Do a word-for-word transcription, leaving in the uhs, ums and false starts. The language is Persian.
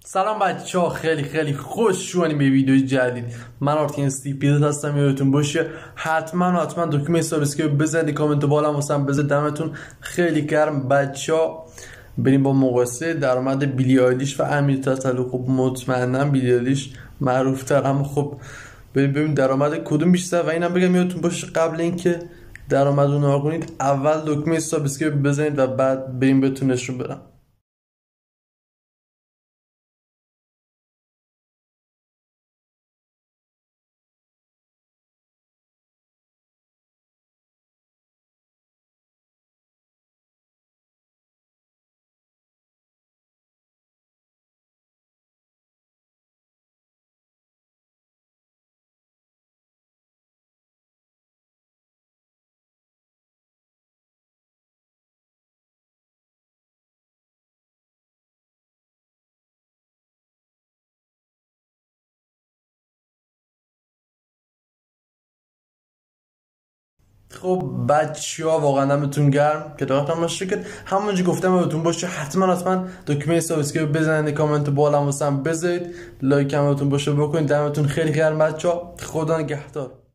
سلام بچه ها، خیلی خیلی خوش شدید به ویدیو جدید. من آرتین استیپیدت هستم. یادتون باشه حتما حتما دکمه سابسکرایب بزنید، کامنت بالا واسم بزنید، دمتون خیلی گرم. بچه ها بریم با مقایسه درآمد بیلی آیلیش و امیر تسلو. خب مطمئنا بیلی آیلیش معروف تر، اما خب بریم ببینیم درآمد کدوم بیشتر. و اینم بگم یادتون باشه قبل اینکه درآمد رو نگاه کنید اول دکمه سابسکرایب بزنید و بعد بریم بهتون نشون بدم. خب بچه ها واقعا دمتون گرم که دارتم باشه که همونجا گفتم بهتون باشه حتما حتما دکمه سابسکرایب بزنید، کامنت بالا واسم بذارید، لایک هم بهتون باشه بکنید. دمتون خیلی گرم بچه ها، خدا نگهدار.